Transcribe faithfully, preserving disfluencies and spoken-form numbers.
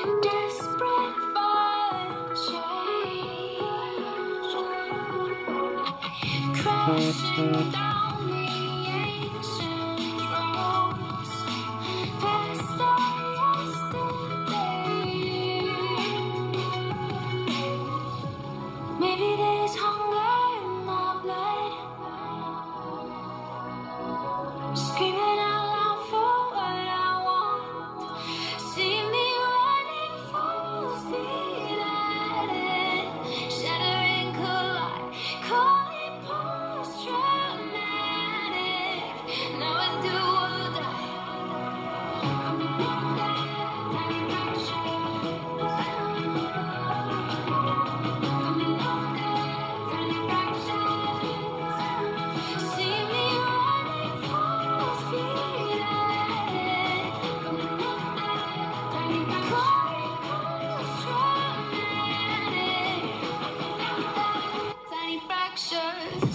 desperate for change, crashing down the ancient roads, past our yesterday. Maybe there's hunger in my blood, screaming out loud for what I want. See me running full speed at it, shattering collide, calling post-traumatic. Now it's do or die. Coming up that tiny fracture. Coming up that tiny fracture. See me running full speed at it. Coming up that tiny fracture. Traumatic. Tiny fractures.